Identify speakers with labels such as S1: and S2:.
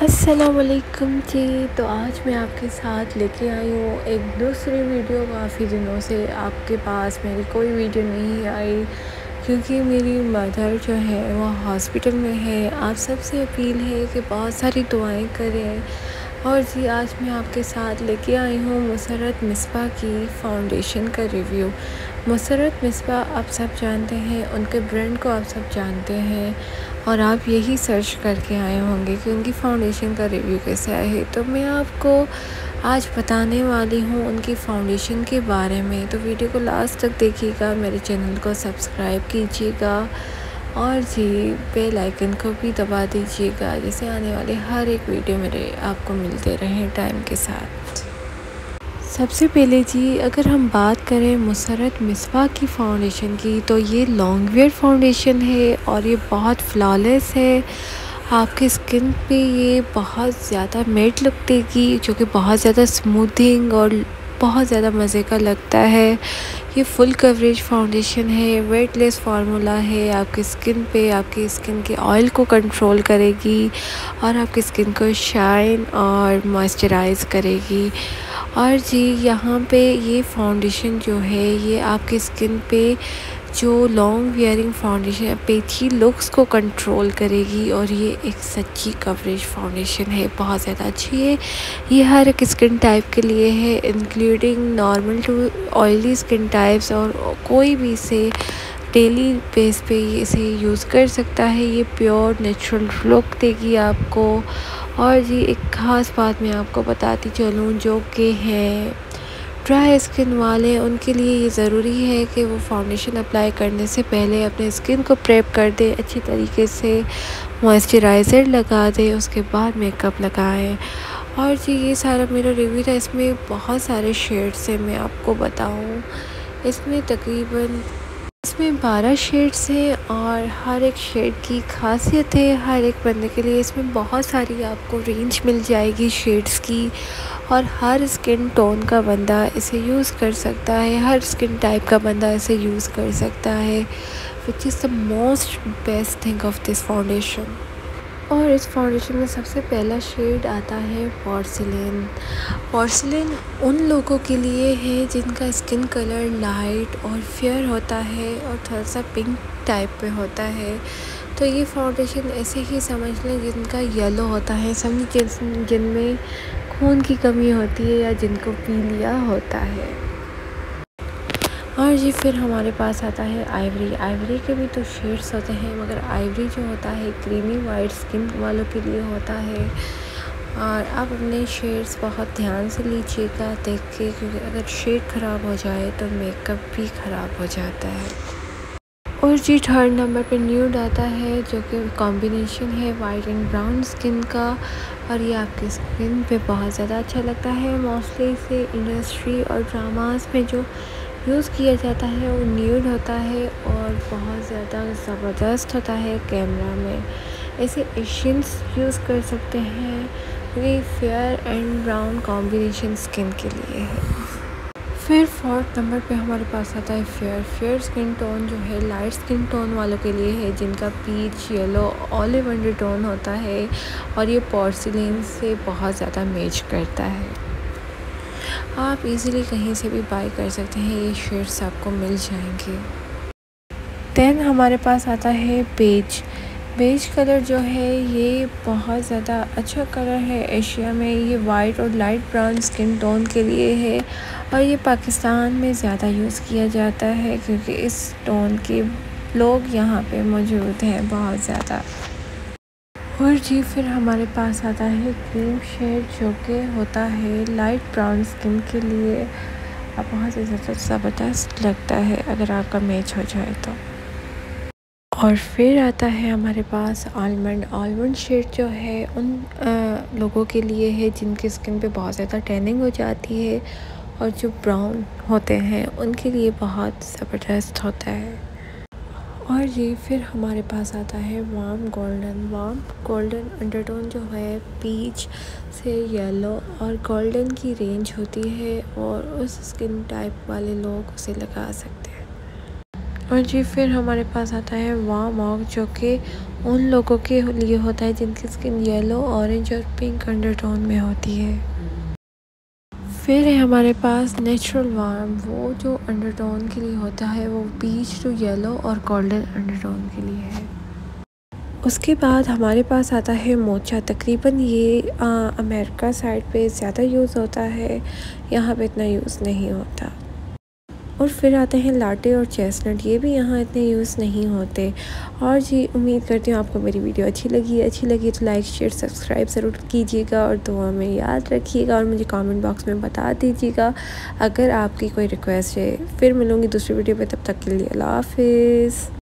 S1: अस्सलामुअलैकुम जी। तो आज मैं आपके साथ लेके आई हूँ एक दूसरी वीडियो। काफ़ी दिनों से आपके पास मेरी कोई वीडियो नहीं आई क्योंकि मेरी मदर जो है वो हॉस्पिटल में है। आप सबसे अपील है कि बहुत सारी दुआएं करें। और जी आज मैं आपके साथ लेके आई हूँ मुसर्रत मिसबा की फ़ाउंडेशन का रिव्यू। मुसर्रत मिसबा आप सब जानते हैं, उनके ब्रांड को आप सब जानते हैं और आप यही सर्च करके आए होंगे कि उनकी फ़ाउंडेशन का रिव्यू कैसे आया है। तो मैं आपको आज बताने वाली हूँ उनकी फ़ाउंडेशन के बारे में। तो वीडियो को लास्ट तक देखिएगा, मेरे चैनल को सब्सक्राइब कीजिएगा और जी बेल आइकन को भी दबा दीजिएगा, जिससे आने वाले हर एक वीडियो मेरे आपको मिलते रहें टाइम के साथ। सबसे पहले जी अगर हम बात करें मुसर्रत मिसबा की फ़ाउंडेशन की, तो ये लॉन्ग वेयर फ़ाउंडेशन है और ये बहुत फ्लॉलेस है। आपकी स्किन पे ये बहुत ज़्यादा मैट लुक देगी, जो कि बहुत ज़्यादा स्मूथिंग और बहुत ज़्यादा मज़े का लगता है। ये फुल कवरेज फ़ाउंडेशन है, वेटलेस फार्मूला है। आपकी स्किन पे आपकी स्किन के ऑयल को कंट्रोल करेगी और आपकी स्किन को शाइन और मॉइस्चराइज़ करेगी। और जी यहाँ पे ये फाउंडेशन जो है ये आपकी स्किन पे जो long wearing foundation patchy looks को कंट्रोल करेगी और ये एक सच्ची कवरेज फाउंडेशन है, बहुत ज़्यादा अच्छी है। ये हर एक स्किन टाइप के लिए है, including normal to oily skin types, और कोई भी इसे डेली बेस पे इसे यूज़ कर सकता है। ये प्योर नेचुरल लुक देगी आपको। और जी एक ख़ास बात मैं आपको बताती चलूँ, जो कि है ड्राई स्किन वाले उनके लिए ये ज़रूरी है कि वो फाउंडेशन अप्लाई करने से पहले अपने स्किन को प्रेप कर दे, अच्छी तरीके से मॉइस्चराइज़र लगा दे, उसके बाद मेकअप लगाएं। और जी ये सारा मेरा रिव्यू था। इसमें बहुत सारे शेड्स हैं, मैं आपको बताऊं इसमें 12 शेड्स हैं और हर एक शेड की खासियत है हर एक बंदे के लिए। इसमें बहुत सारी आपको रेंज मिल जाएगी शेड्स की और हर स्किन टोन का बंदा इसे यूज़ कर सकता है, हर स्किन टाइप का बंदा इसे यूज़ कर सकता है, which is the most best thing of this foundation. और इस फाउंडेशन में सबसे पहला शेड आता है पोर्सिलेन। पोर्सिलेन उन लोगों के लिए है जिनका स्किन कलर लाइट और फेयर होता है और थोड़ा सा पिंक टाइप पे होता है। तो ये फाउंडेशन ऐसे ही समझ लें जिनका येलो होता है, समझिए जिनमें खून की कमी होती है या जिनको पीलिया होता है। और जी फिर हमारे पास आता है आइवरी। आइवरी के भी तो शेड्स होते हैं, मगर आइवरी जो होता है क्रीमी वाइट स्किन वालों के लिए होता है। और आप अपने शेड्स बहुत ध्यान से लीजिएगा देख के, क्योंकि अगर शेड ख़राब हो जाए तो मेकअप भी ख़राब हो जाता है। और जी थर्ड नंबर पे न्यूड आता है, जो कि कॉम्बिनेशन है वाइट एंड ब्राउन स्किन का, और ये आपकी स्किन पे बहुत ज़्यादा अच्छा लगता है। मोस्टली इसे इंडस्ट्री और ड्रामास में जो यूज़ किया जाता है वो न्यूड होता है और बहुत ज़्यादा ज़बरदस्त होता है कैमरा में। ऐसे एशियंस यूज़ कर सकते हैं, क्योंकि fair and brown combination skin के लिए है। फिर फोर्थ नंबर पे हमारे पास आता है फेयर स्किन टोन, जो है लाइट स्किन टोन वालों के लिए है, जिनका पीच येलो ऑलिव अंडरटोन होता है और ये पोर्सिलेन से बहुत ज़्यादा मैच करता है। आप इजीली कहीं से भी बाय कर सकते हैं, ये शेड्स आपको मिल जाएंगे। देन हमारे पास आता है बेज कलर, जो है ये बहुत ज़्यादा अच्छा कलर है एशिया में। ये वाइट और लाइट ब्राउन स्किन टोन के लिए है और ये पाकिस्तान में ज़्यादा यूज़ किया जाता है, क्योंकि इस टोन के लोग यहाँ पे मौजूद हैं बहुत ज़्यादा। और जी फिर हमारे पास आता है क्रीम शेड, जो कि होता है लाइट ब्राउन स्किन के लिए। अब बहुत ही ज़्यादा ज़बरदस्त लगता है अगर आपका मैच हो जाए तो। और फिर आता है हमारे पास आलमंड शेड, जो है उन लोगों के लिए है जिनकी स्किन पे बहुत ज़्यादा टैनिंग हो जाती है और जो ब्राउन होते हैं उनके लिए बहुत ज़बरदस्त होता है। और जी फिर हमारे पास आता है वार्म गोल्डन अंडरटोन, जो है पीच से येलो और गोल्डन की रेंज होती है और उस स्किन टाइप वाले लोग उसे लगा सकते हैं। और जी फिर हमारे पास आता है वार्म ऑक, जो कि उन लोगों के लिए होता है जिनकी स्किन येलो, ऑरेंज और पिंक अंडरटोन में होती है। फिर है हमारे पास नेचुरल वार्म, वो जो अंडरटोन के लिए होता है वो पीच टू येलो और गोल्डन अंडरटोन के लिए है। उसके बाद हमारे पास आता है मोचा। तकरीबन ये अमेरिका साइड पे ज़्यादा यूज़ होता है, यहाँ पे इतना यूज़ नहीं होता। और फिर आते हैं लाटे और चेस्टनट, ये भी यहाँ इतने यूज़ नहीं होते। और जी उम्मीद करती हूँ आपको मेरी वीडियो अच्छी लगी तो लाइक शेयर सब्सक्राइब ज़रूर कीजिएगा और दुआ में याद रखिएगा और मुझे कमेंट बॉक्स में बता दीजिएगा अगर आपकी कोई रिक्वेस्ट है। फिर मिलूँगी दूसरी वीडियो पे, तब तक के लिए अल्लाह हाफिज़।